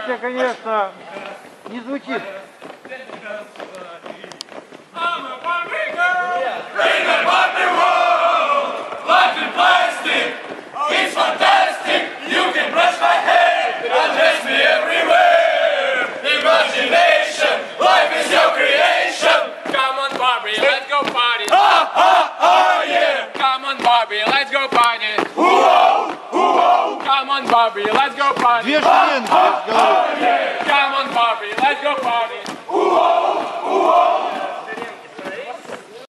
песня, конечно, не звучит. Let's go party. Yeah. Come on, Barbie, let's go party. Come on, Barbie, let's go party. Две швенки, я же говорю.